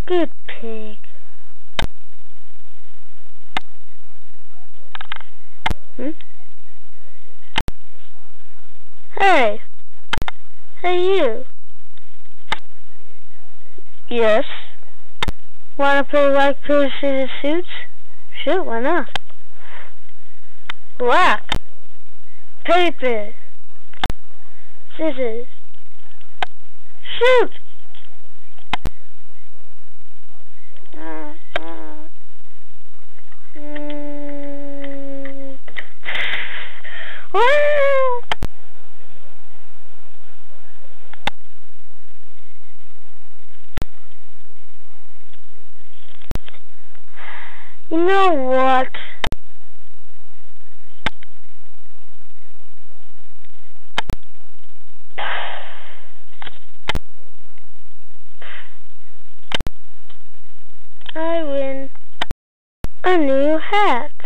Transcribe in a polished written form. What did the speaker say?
Good pig. Hey! Hey you! Yes? Wanna play rock, paper, scissors, suits? Sure, why not? Rock! Paper! Scissors! Shoot! You know what? I win a new hat.